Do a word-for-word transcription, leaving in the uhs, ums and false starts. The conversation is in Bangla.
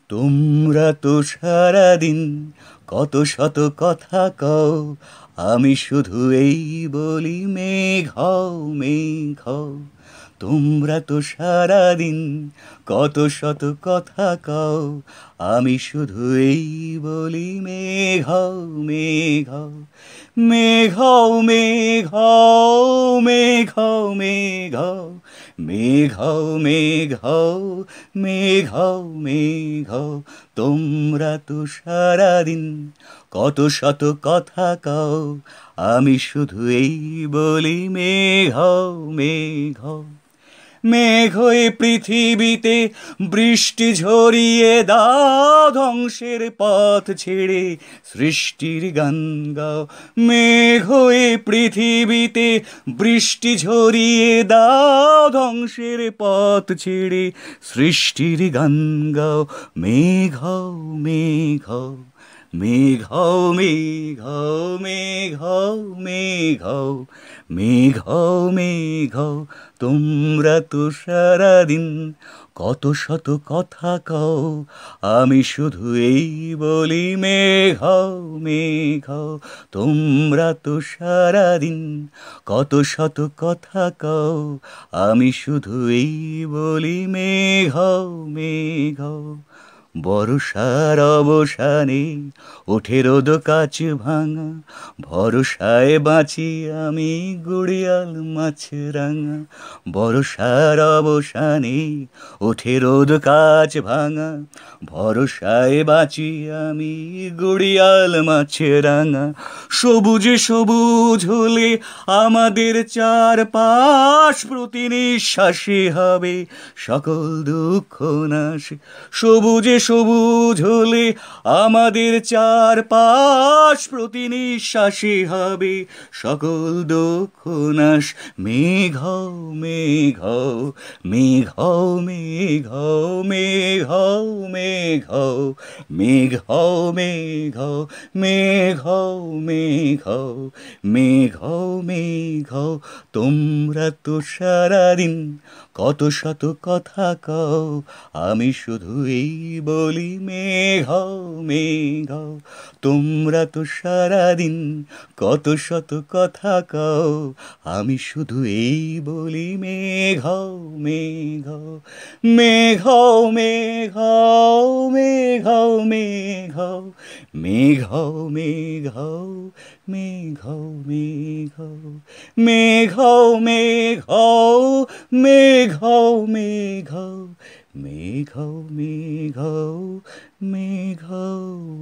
তোমরা তো সারাদিন কত শত কথা কও, আমি শুধু এই বলি মেঘ হও মেঘ হও। তোমরা তো সারাদিন কত শত কথা কও, আমি শুধু এই বলি মেঘ হও মেঘ হও। মেঘ হও মেঘ হও মেঘ হও মেঘ হও। মেঘ হও মেঘ হও মেঘ হও মেঘ হও। তোমরা তো সারাদিন কত শত কথা কও, আমি শুধু এই বলি মেঘ হও মেঘ হও। মেঘ হয়ে পৃথিবীতে বৃষ্টি ঝরিয়ে দাও, ধ্বংসের পথ ছেড়ে সৃষ্টির গান গাও। মেঘ হয়ে পৃথিবীতে বৃষ্টি ঝরিয়ে দাও, ধ্বংসের পথ ছেড়ে সৃষ্টির গান গাও। মেঘ হও মেঘ হও। মেঘ হও মেঘ হও মেঘ হও মেঘ হও। মেঘ হও মেঘ হও। তোমরা তো সারাদিন কত শত কথা কও, আমি শুধু এই বলি মেঘ হও মেঘ হও। তোমরা তো সারাদিন কত শত কথা কও, আমি শুধু এই বলি মেঘ হও মেঘ হও। বর্ষার অবসানে ওঠে রোদ কাছ ভাঙা, ভরসায় বাঁচি আমি গুড়িয়াল মাছ রাঙা। বর্ষার অবসানে ওঠে রোদ কাছ ভাঙা, ভরসায় বাঁচি আমি গুড়িয়াল মাছ রাঙা। সবুজে সবুজ হলে আমাদের চারপাশ, প্রতি নিঃশ্বাসে হবে সকল দুঃখ নাশ। সবুজে সবুজ হলে আমাদের চারপাশ, প্রতি নিঃশ্বাসে হবে সকল দুঃখ নাশ। মেঘ হও মেঘ হও। মেঘ হও মেঘ হও মেঘ হও মেঘ হও। মেঘ হও মেঘ হও। মেঘ হও মেঘ হও। মেঘ হও মেঘ হও। তোমরা তো সারাদিন কত শত কথা কও, আমি শুধু এই বলি মেঘ হও মেঘ হও। তোমরা তো সারাদিন কত শত কথা কও, আমি শুধু এই বলি মেঘ হও মেঘ হও। মেঘ হও মেঘ হও মেঘ হও মেঘ হও। মেঘ হও মেঘ হও। মেঘ হও মেঘ হও। মেঘ হও মেঘ হও। মেঘ হও মেঘ হও। মেঘ হও মেঘ হও। মেঘ হও